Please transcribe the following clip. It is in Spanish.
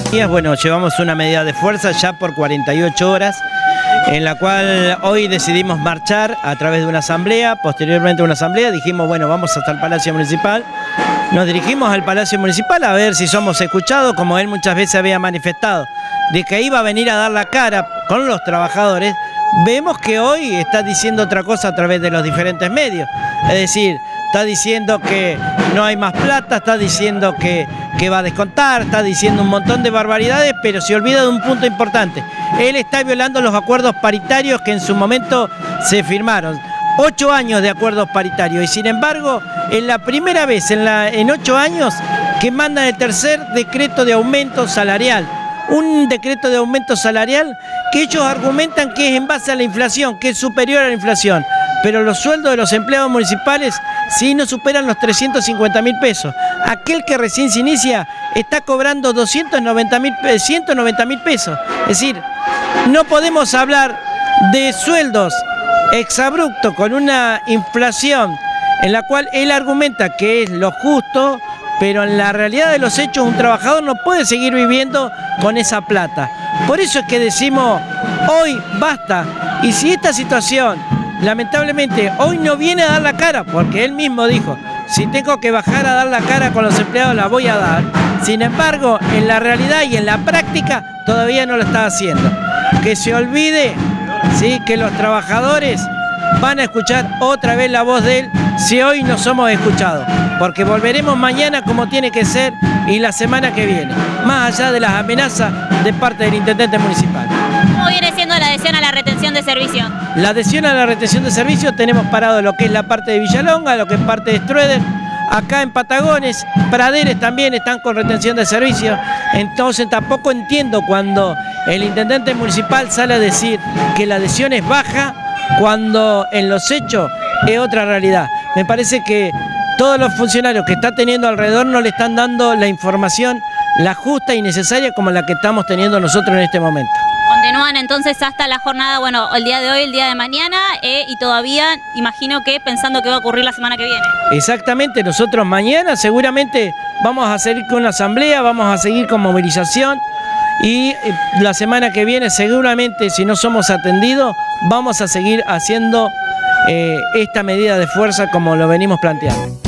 Bueno, llevamos una medida de fuerza ya por 48 horas, en la cual hoy decidimos marchar a través de una asamblea, posteriormente a una asamblea, dijimos, bueno, vamos hasta el Palacio Municipal, nos dirigimos al Palacio Municipal a ver si somos escuchados, como él muchas veces había manifestado, de que iba a venir a dar la cara con los trabajadores. Vemos que hoy está diciendo otra cosa a través de los diferentes medios, es decir, está diciendo que no hay más plata, está diciendo que va a descontar, está diciendo un montón de barbaridades, pero se olvida de un punto importante. Él está violando los acuerdos paritarios que en su momento se firmaron. 8 años de acuerdos paritarios y sin embargo, es la primera vez en 8 años que mandan el tercer decreto de aumento salarial. Un decreto de aumento salarial que ellos argumentan que es en base a la inflación, que es superior a la inflación. Pero los sueldos de los empleados municipales sí no superan los 350.000 pesos. Aquel que recién se inicia está cobrando 190.000 pesos. Es decir, no podemos hablar de sueldos exabruptos con una inflación en la cual él argumenta que es lo justo, pero en la realidad de los hechos un trabajador no puede seguir viviendo con esa plata. Por eso es que decimos, hoy basta. Y si esta situación, lamentablemente, hoy no viene a dar la cara, porque él mismo dijo, si tengo que bajar a dar la cara con los empleados, la voy a dar. Sin embargo, en la realidad y en la práctica, todavía no lo está haciendo. Que se olvide, ¿sí?, que los trabajadores van a escuchar otra vez la voz de él si hoy no somos escuchados. Porque volveremos mañana como tiene que ser y la semana que viene, más allá de las amenazas de parte del intendente municipal. ¿Cómo viene siendo la adhesión a la retención de servicio? La adhesión a la retención de servicio tenemos parado lo que es la parte de Villalonga, lo que es parte de Strueder, acá en Patagones, Praderes también están con retención de servicio. Entonces tampoco entiendo cuando el intendente municipal sale a decir que la adhesión es baja cuando en los hechos es otra realidad. Me parece que todos los funcionarios que está teniendo alrededor no le están dando la información, la justa y necesaria como la que estamos teniendo nosotros en este momento. Continúan entonces hasta la jornada, bueno, el día de hoy, el día de mañana, y todavía imagino que pensando que va a ocurrir la semana que viene. Exactamente, nosotros mañana seguramente vamos a seguir con una asamblea, vamos a seguir con movilización y la semana que viene seguramente, si no somos atendidos, vamos a seguir haciendo esta medida de fuerza como lo venimos planteando.